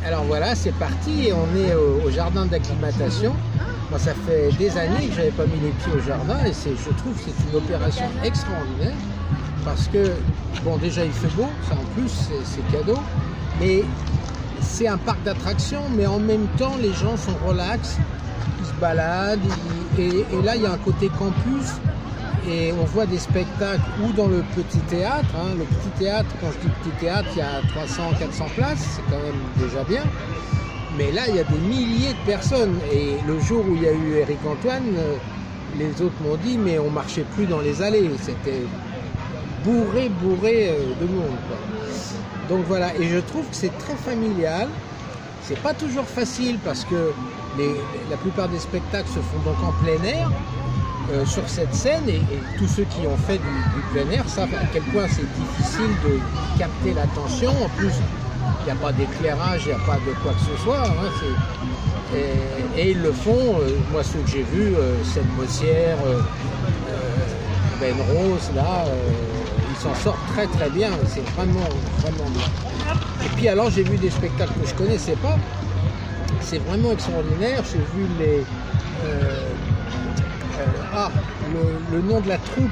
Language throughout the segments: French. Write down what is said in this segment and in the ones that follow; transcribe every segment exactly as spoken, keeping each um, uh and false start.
Alors voilà, c'est parti et on est au, au jardin d'acclimatation. Moi, ça fait des années que je n'avais pas mis les pieds au jardin et je trouve que c'est une opération extraordinaire parce que, bon, déjà il fait beau, ça en plus, c'est cadeau, mais c'est un parc d'attractions, mais en même temps, les gens sont relax, ils se baladent ils, et, et là, il y a un côté campus. Et on voit des spectacles ou dans le petit théâtre, hein. Le petit théâtre, quand je dis petit théâtre, il y a trois cents à quatre cents places, c'est quand même déjà bien. Mais là, il y a des milliers de personnes. Et le jour où il y a eu Éric Antoine, les autres m'ont dit, mais on ne marchait plus dans les allées. C'était bourré, bourré de monde, quoi. Donc voilà, et je trouve que c'est très familial. C'est pas toujours facile parce que les, la plupart des spectacles se font donc en plein air. Euh, sur cette scène et, et tous ceux qui ont fait du, du plein air savent à quel point c'est difficile de capter l'attention. En plus, il n'y a pas d'éclairage, il n'y a pas de quoi que ce soit. Hein, et, et ils le font. Euh, moi, ceux que j'ai vus, euh, Seine Mossière, euh, euh, Ben Rose, là, euh, ils s'en sortent très très bien. C'est vraiment, vraiment bien. Et puis alors, j'ai vu des spectacles que je ne connaissais pas. C'est vraiment extraordinaire. J'ai vu les... Euh, Euh, ah, le, le nom de la troupe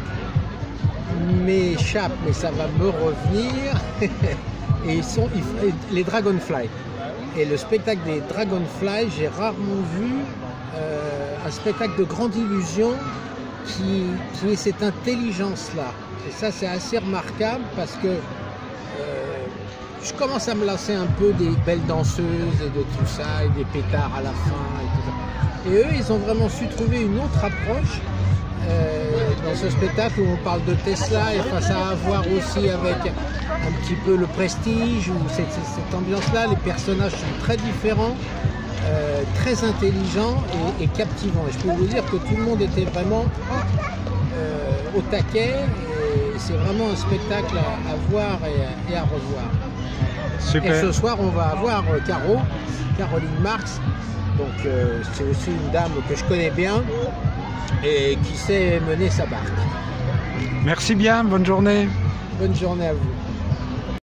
m'échappe, mais ça va me revenir. Et ils sont ils, les Dragonfly. Et le spectacle des Dragonfly, j'ai rarement vu euh, un spectacle de grande illusion qui, qui ait cette intelligence-là. Et ça, c'est assez remarquable parce que euh, je commence à me lasser un peu des belles danseuses et de tout ça, et des pétards à la fin et tout ça. Et eux, ils ont vraiment su trouver une autre approche euh, dans ce spectacle où on parle de Tesla et enfin, ça a à voir aussi avec un petit peu le prestige ou cette, cette ambiance-là. Les personnages sont très différents, euh, très intelligents et, et captivants. Et je peux vous dire que tout le monde était vraiment euh, au taquet. Et c'est vraiment un spectacle à, à voir et, et à revoir. Super. Et ce soir, on va avoir euh, Caro, Caroline Marx. Donc euh, c'est aussi une dame que je connais bien et qui sait mener sa barque. Merci bien, bonne journée. Bonne journée à vous.